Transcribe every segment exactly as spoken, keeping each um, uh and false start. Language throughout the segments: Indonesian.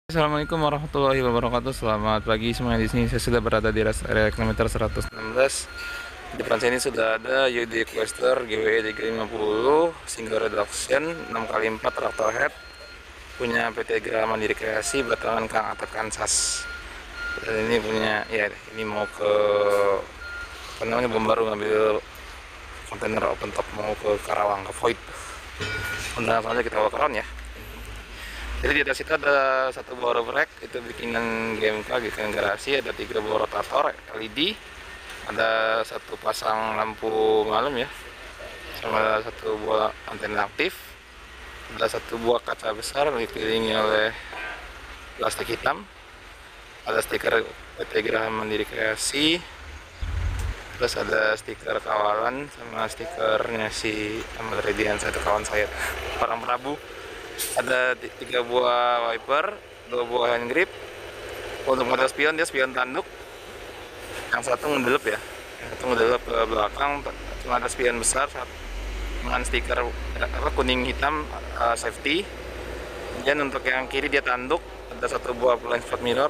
Assalamualaikum warahmatullahi wabarakatuh. Selamat pagi semuanya. Di sini saya sudah berada di rest area kilometer seratus enam belas. Di depan sini sudah ada U D Quester G W E tiga lima nol single reduction enam kali empat traktor head punya P T Graha Mandiri Kreasi batangan Kang Atep Kansas. Dan ini punya ya ini mau ke apa namanya bom baru ngambil kontainer open top mau ke Karawang ke Void. Nah, selanjutnya kita bawa keron ya. Jadi di atas itu ada satu buah roof rack itu bikinan G M K bikinan garasi, ada tiga buah rotator L E D, ada satu pasang lampu malam ya, sama ada satu buah antena aktif, ada satu buah kaca besar dikelilingi oleh plastik hitam, ada stiker P T Graha Mandiri Kreasi, terus ada stiker kawalan sama stikernya si Ahmad Redian, satu kawan saya orang Prabu. Ada tiga buah wiper, dua buah hand grip. Untuk model spion dia spion tanduk, yang satu ngedelep ya, yang satu ngedelep ke belakang, cuma ada spion besar dengan stiker apa, kuning hitam uh, safety. Dan untuk yang kiri dia tanduk, ada satu buah blind spot mirror,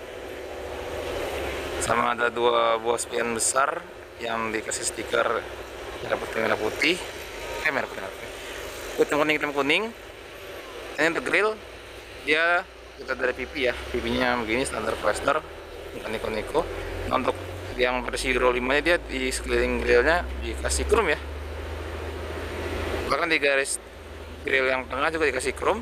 sama ada dua buah spion besar yang dikasih stiker merah putih merah putih, eh merah putih, putih kuning hitam kuning. Ini untuk grill dia kita dari pipi ya, pipinya begini standar Quester bukan Niko-Niko. Nah, untuk yang versi Euro lima nya dia di sekeliling grillnya dikasih chrome ya, bahkan di garis grill yang tengah juga dikasih chrome.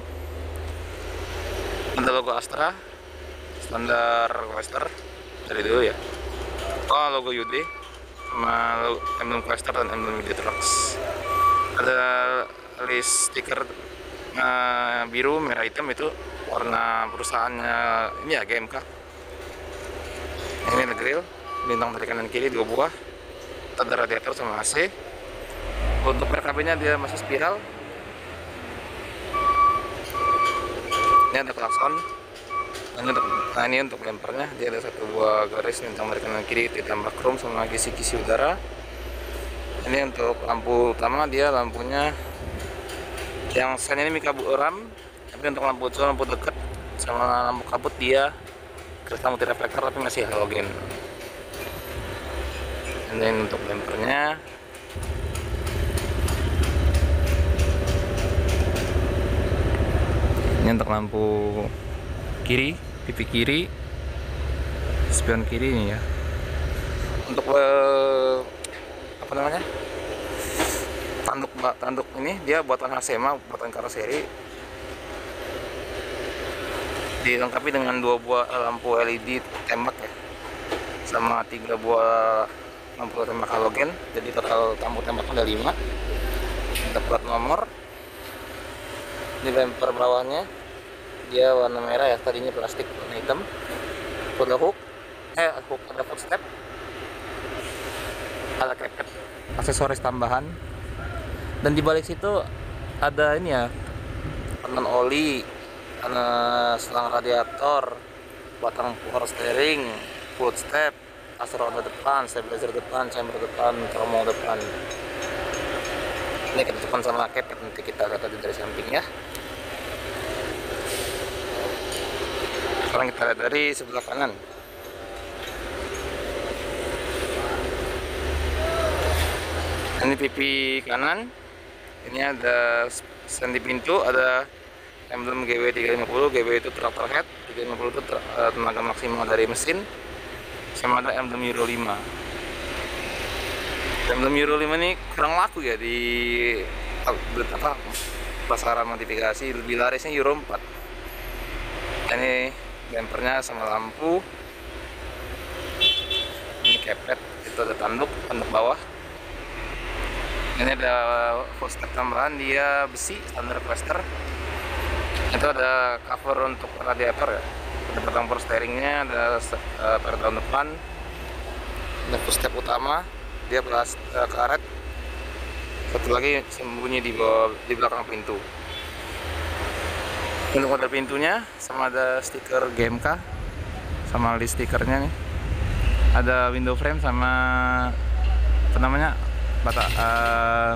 Ada logo Astra standar Quester dari dulu ya, oh logo U D sama emblem Quester dan emblem U D Trucks. Ada list stiker Uh, biru merah hitam itu warna perusahaannya ini ya G M K. Ini ada grill bintang dari kanan kiri dua buah, ada radiator sama A C. Untuk R K B nya dia masih spiral. Ini ada klakson. Ini untuk, nah ini untuk lempernya dia ada satu buah garis bintang dari kanan kiri ditambah chrome sama kisi-kisi udara. Ini untuk lampu utama dia lampunya yang sen ini mika ram, tapi untuk lampu jauh, lampu dekat sama lampu kabut dia kristal multi reflektor tapi masih halogen. Ini untuk lempernya. Ini untuk lampu kiri, pipi kiri, spion kiri ini ya. Untuk uh, apa namanya? tanduk tanduk ini dia buatan Hasema, buatan karoseri, dilengkapi dengan dua buah lampu L E D tembak ya, sama tiga buah lampu tembak halogen, jadi total lampu tembak ada lima. Ada plat nomor di bumper bawahnya dia warna merah ya, tadinya plastik warna hitam. Ada hook eh hook ada footstep, ada kepet aksesoris tambahan. Dan di balik situ ada ini ya, penon oli, ada selang radiator, batang power steering, footstep, asar roda depan, stabilizer depan, chamber depan, tromol depan. Ini kita depan sama kepet, nanti kita lihat dari samping ya. Sekarang kita lihat dari sebelah kanan. Ini pipi kanan. Ini ada sen di pintu, ada emblem G W tiga lima nol, G W itu traktor head, tiga lima nol itu tenaga maksimal dari mesin, sama ada emblem Euro lima. Emblem Euro lima ini kurang laku ya di apa pasaran modifikasi, lebih larisnya Euro empat. Ini bumpernya sama lampu, ini kepet, itu ada tanduk, tanduk bawah. Ini ada full step tambahan, dia besi standar Quester. Itu ada cover untuk radiator ya, ada batang power steeringnya, ada uh, peredam depan, ada full step utama, dia belas uh, karet, satu lagi sembunyi di bawah di belakang pintu. Untuk model pintunya sama ada stiker G M K sama list stikernya nih, ada window frame sama apa namanya bata uh,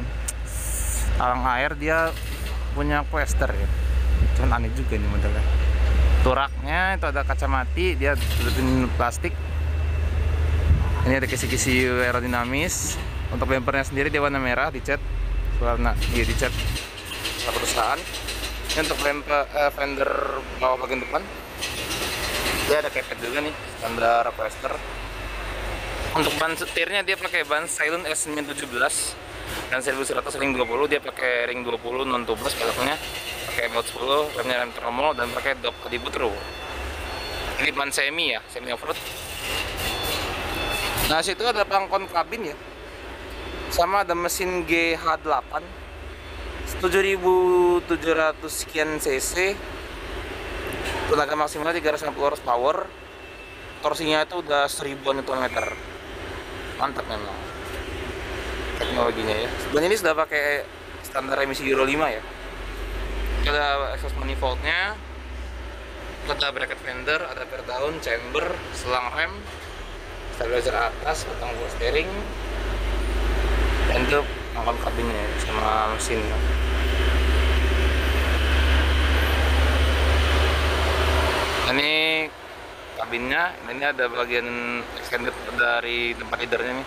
talang air, dia punya Quester ya, cuman aneh juga nih modelnya. Turaknya itu ada kaca mati, dia tutupin plastik. Ini ada kisi-kisi aerodinamis. Untuk bumpernya sendiri dia warna merah, dicat warna iya dicat perusahaan. Ini untuk bumper eh, fender bawah bagian depan. Dia ada kepet juga nih, standar Quester. Untuk ban setirnya dia pakai ban Silent S sembilan tujuh belas dan seribu seratus ring dua puluh. Dia pakai ring dua puluh non tubeless peleknya, pakai baut sepuluh, remnya rem tromol dan pakai dop di butro. Ini ban semi ya, semi off-road. Nah, situ ada pelangkon kabin ya. Sama ada mesin G H delapan tujuh ribu tujuh ratus sekian cc. Tenaga maksimalnya tiga ratus enam puluh horsepower. Torsinya itu udah seribuan newton meter. Mantap memang teknologinya ya. Dan ini sudah pakai standar emisi Euro lima ya. Ada exhaust manifoldnya, ada bracket fender, ada per daun, chamber, selang rem, stabilizer atas, batang power steering, dan itu pelangkon kabinnya sama mesin. Ini kabinnya, ini ada bagian extended dari tempat leadernya nih.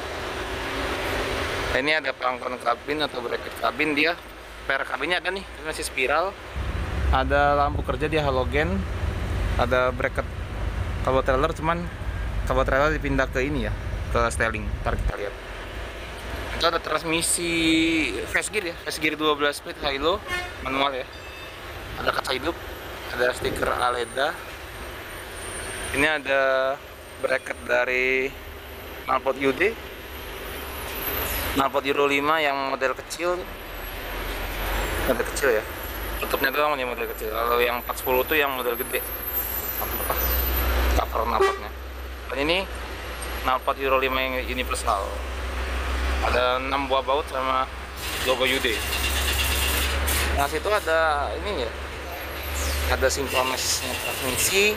Ini ada pelangkon kabin atau bracket kabin, dia per kabinnya ada nih, ini masih spiral. Ada lampu kerja dia halogen, ada bracket kabel trailer, cuman kabel trailer dipindah ke ini ya, ke styling. Ntar kita lihat. Itu ada transmisi fast gear ya, fast gear dua belas speed high low manual ya. Ada kaca hidup, ada stiker Aleda. Ini ada bracket dari knalpot U D, knalpot Euro lima yang model kecil, model kecil ya. Tutupnya doang nih model kecil. Kalau yang empat sepuluh tuh yang model gede. Apa cover knalpotnya. Dan ini knalpot Euro lima yang universal. Ada enam buah baut sama logo U D. Nah, situ ada ini ya. Ada sinkronisnya transmisi.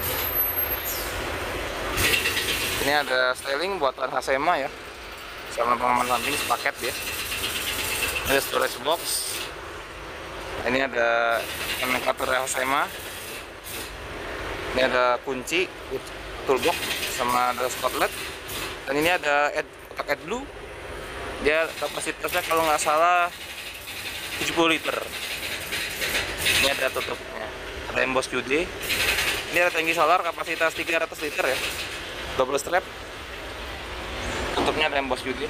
Ini ada styling buatan Hasema ya, sama pengaman samping sepaket ya. Ada storage box. Ini ada nomenklatur Hasema. Ini ada kunci, toolbox, sama ada spotlight. Dan ini ada ad, kotak AdBlue. Dia kapasitasnya kalau nggak salah tujuh puluh liter. Ini ada tutupnya. Ada emboss U D. Ini ada tangki solar kapasitas tiga ratus liter ya. Double strap. Tutupnya ada emboss U D.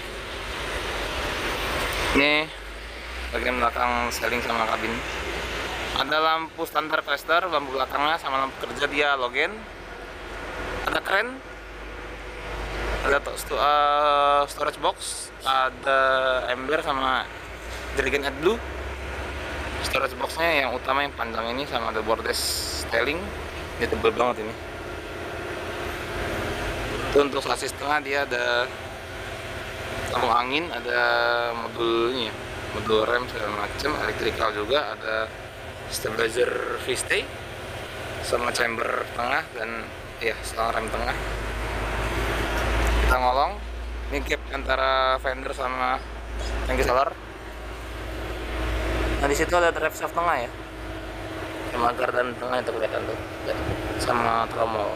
Ini bagian belakang styling sama kabin. Ada lampu standar Quester, lampu belakangnya sama lampu kerja dia halogen. Ada kren. Ada uh, storage box, ada ember sama jerigen AdBlue. Storage boxnya yang utama yang panjang ini, sama ada bordes styling. Dia tebal banget ini. Itu untuk sasis tengah dia ada lampu angin, ada modulnya, modul rem segala macam, elektrikal juga, ada stabilizer V-stay sama chamber tengah dan ya selang rem tengah. Kita ngolong, ini gap antara fender sama tangki solar. Nah, di situ ada drive shaft tengah ya, sama gardan tengah itu kelihatan tuh, sama tromol.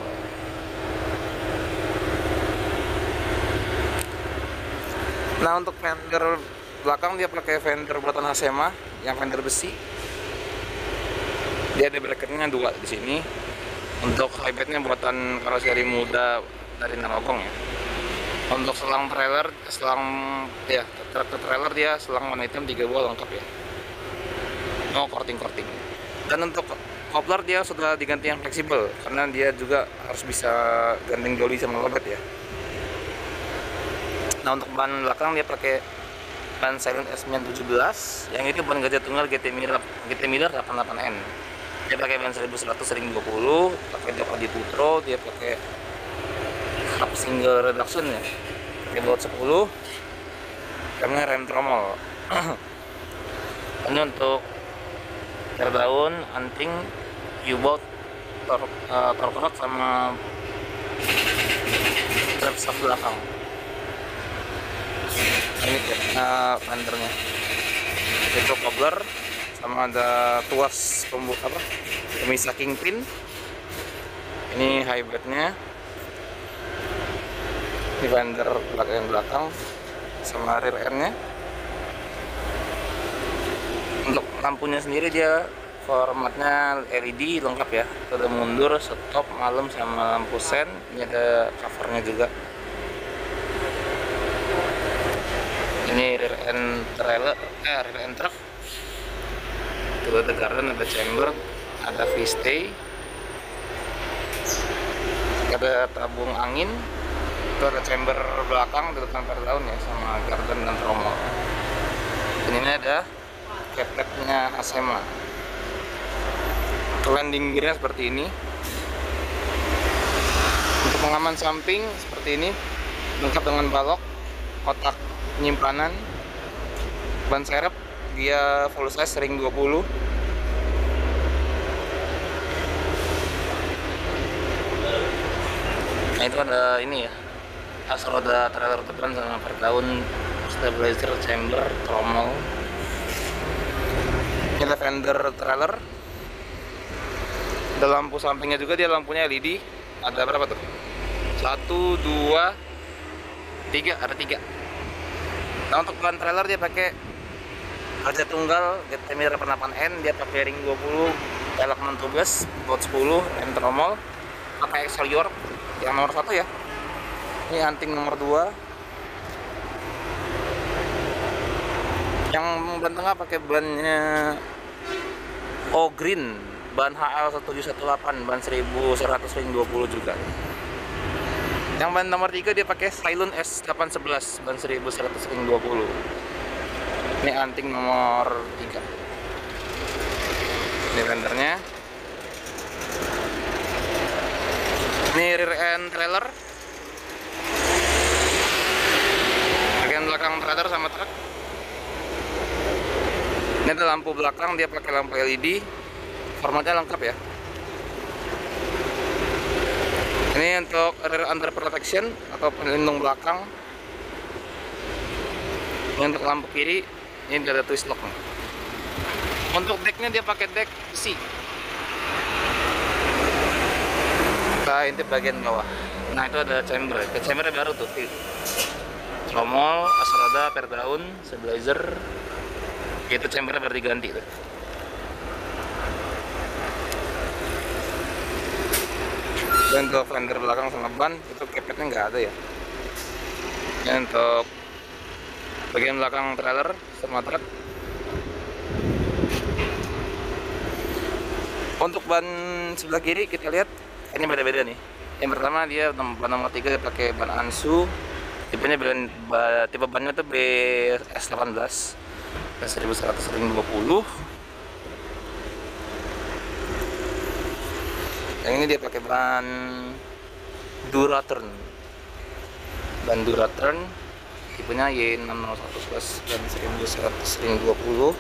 Nah, untuk fender belakang dia pakai fender buatan Hasema yang fender besi. Dia ada bracketnya dua di sini. Untuk highbednya buatan karoseri muda dari Narogong ya. Untuk selang trailer, selang ya tractor trailer dia selang warna hitam tiga buah lengkap ya. No korting-korting. Dan untuk coupler dia sudah diganti yang fleksibel karena dia juga harus bisa ganting joli sama lobet ya. Nah, untuk ban belakang dia pakai ban Silent S sembilan tujuh belas, yang itu ban gajah tunggal G T Miller G T Miller delapan puluh delapan N. Dia pakai ban seribu seratus ring dua puluh, pakai dop di putro, dia pakai hub single reduction ya, pakai baut sepuluh, remnya rem tromol. Ini untuk daun, anting, U-bolt, torque uh, torque rod sama trap shaft belakang. Ini uh, fendernya. Itu cobbler sama ada tuas pembu apa pemisah kingpin. Ini hybridnya, ini fender belakang belakang sama rear endnya. Untuk lampunya sendiri dia formatnya L E D lengkap ya, ada mundur, stop, malam sama lampu sen. Ini ada covernya juga. Ini rear end trailer, eh rear end truck. Itu ada garden, ada chamber, ada V-stay, ada tabung angin. Itu ada chamber belakang di depan per daun ya, sama garden dan tromol. Dan ini ada kepletnya Asema. Landing gearnya seperti ini. Untuk pengaman samping seperti ini, lengkap dengan balok, kotak penyimpanan, ban serep, dia full size ring dua puluh. Nah itu ada ini ya, as roda trailer depan sama per daun, stabilizer, chamber, tromol. Ini ada fender trailer. Ada lampu sampingnya juga, dia lampunya L E D. Ada berapa tuh? Satu, dua, tiga, ada tiga. Nah untuk ban trailer dia pakai harga tunggal, G T M I delapan delapan N, dia pakai ring dua puluh, pelek enam tugas, baut sepuluh, rem tromol, pakai Excelsior yang nomor satu ya. Ini anting nomor dua. Yang ban tengah pakai bannya O Green, ban H L satu tujuh satu delapan, ban seribu seratus ring dua puluh juga. Yang ban nomor tiga dia pakai Cylon S delapan sebelas, ban seribu seratus ring dua puluh. Ini anting nomor tiga. Ini rendernya. Ini rear end trailer. Bagian belakang trailer sama truk. Ini ada lampu belakang, dia pakai lampu L E D. Formatnya lengkap ya. Ini untuk rear under protection atau pelindung belakang. Ini untuk lampu kiri, ini ada twist lock. Untuk decknya dia pakai deck besi. Kita intip bagian bawah. Nah itu ada chamber, ke chambernya baru tuh. Tromol, as roda, per daun, stabilizer. Itu chambernya baru diganti tuh. Dan untuk fender belakang sama ban itu kepetnya nggak ada ya. Dan untuk bagian belakang trailer sama truk. Untuk ban sebelah kiri kita lihat ini beda-beda nih. Yang pertama dia ban nomor tiga pakai ban Ansu. Tipenya ban, tipe bannya tuh B S delapan belas, seribu seratus ring dua puluh. Yang ini dia pakai ban Duraturn, ban Duraturn, tipenya Y enam nol satu plus dan seribu seratus ring dua puluh.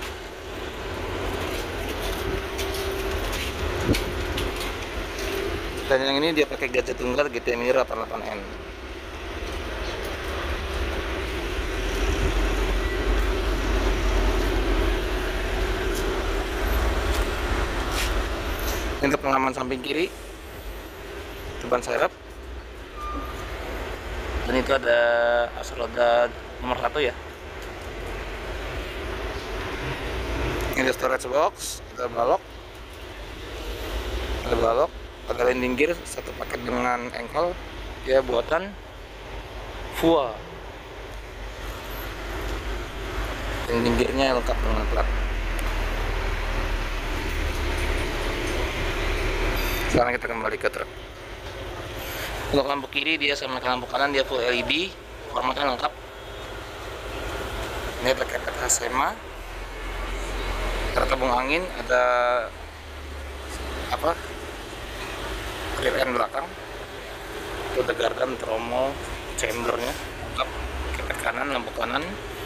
Dan yang ini dia pakai gadget tunggal G T M I delapan delapan N. Ini untuk pengaman samping kiri, itu ban serep, dan itu ada as roda nomor satu ya. Ini ada storage box, ada balok, ada balok, ada landing gear satu paket dengan engkol, dia buatan Fua. Landing gearnya lengkap dengan plat. Sekarang kita kembali ke truk. Untuk lampu kiri dia sama lampu kanan dia full L E D, formatnya lengkap. Ini pakai P T Asema, ada tabung angin, ada apa? Rear end belakang. Itu ada gardan, tromol, chambernya lengkap. Kepet kanan, lampu kanan.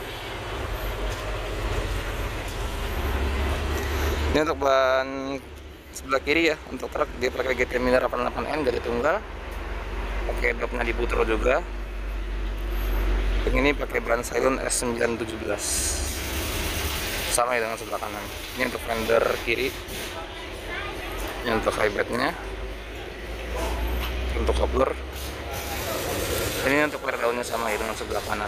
Ini untuk ban sebelah kiri ya, untuk truk dia pakai G T M I delapan delapan N dari tunggal, pakai dopnya di butro juga. Yang ini pakai ban Cylon S sembilan tujuh belas. sama ya dengan sebelah kanan. Ini untuk fender kiri, ini untuk highbednya, untuk coupler, ini untuk per daunnya sama ya dengan sebelah kanan.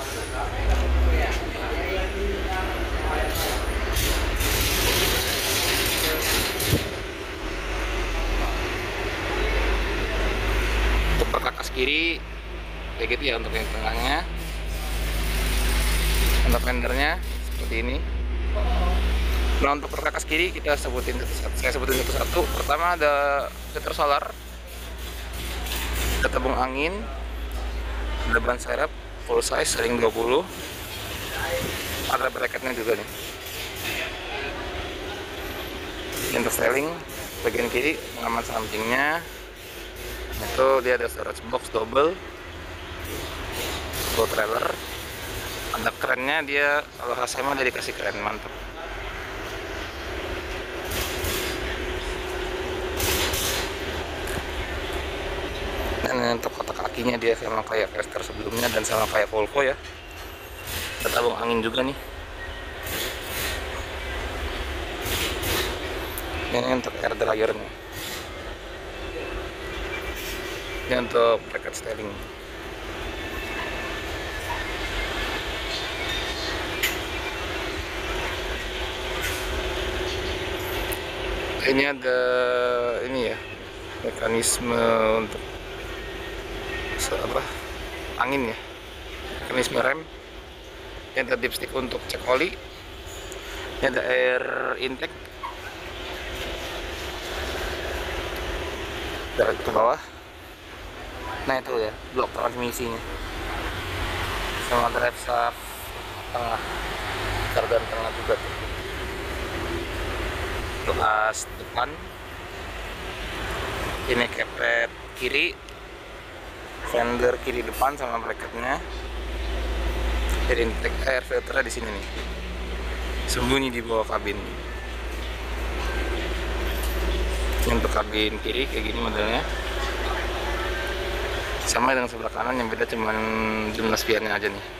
Untuk perkakas kiri kayak gitu ya untuk yang tengahnya. Untuk fendernya seperti ini. Nah, untuk perkakas kiri kita sebutin satu-satu. Saya sebutin satu-satu. Pertama ada filter solar, ada tabung angin, ada ban serep full size ring dua puluh, ada bracketnya juga nih. Ini untuk styling bagian kiri pengaman sampingnya. Itu dia ada storage box double, full trailer. Ada kerennya dia, kalau H S M dia dikasih keren, mantap. Dan untuk kotak kakinya dia sama kayak Crafter sebelumnya dan sama kayak Volvo ya. Ada tabung angin juga nih. Ini untuk air dryernya. Ini untuk bracket styling. Ini ada ini ya, mekanisme untuk apa angin ya, mekanisme rem. Ini ada dipstick untuk cek oli. Ini ada air intake dari ke bawah. Nah itu ya blok transmisinya sama drive shaft tengah, kardan tengah juga tuh. Untuk as depan ini kepret kiri, fender kiri depan sama bracketnya. Jadi intake air filternya di sini nih, sembunyi di bawah kabin. Ini untuk kabin kiri kayak gini modelnya, sama dengan sebelah kanan, yang beda cuman jumlah spionnya aja nih.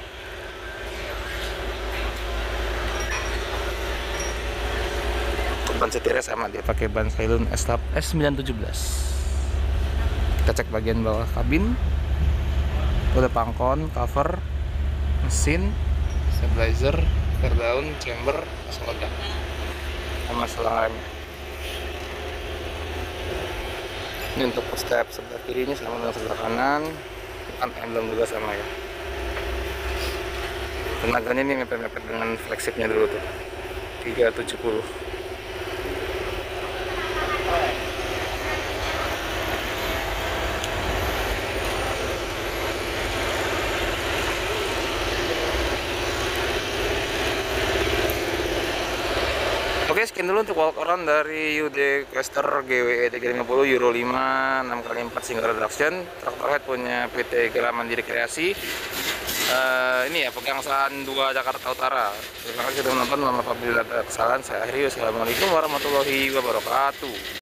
Ban setirnya sama, dia pakai ban Cylon S sembilan tujuh belas. Kita cek bagian bawah kabin. Udah pangkon, cover, mesin, stabilizer, fair down, chamber, soda, sama selang rem. Ini untuk step sebelah kirinya sama dengan sebelah kanan, kan emblem juga sama ya. Tenaganya ini mepet-mepet dengan flagshipnya dulu tuh, tiga tujuh puluh. Oke, sekian dulu untuk walk around dari U D Quester G W E tiga lima nol Euro lima enam kali empat single reduction. Traktor head punya P T Gera Mandiri Kreasi. Uh, ini ya pegangsaan dua Jakarta Utara. Terima kasih sudah menonton. Apabila ada kesalahan saya akhiri. Wassalamualaikum warahmatullahi wabarakatuh.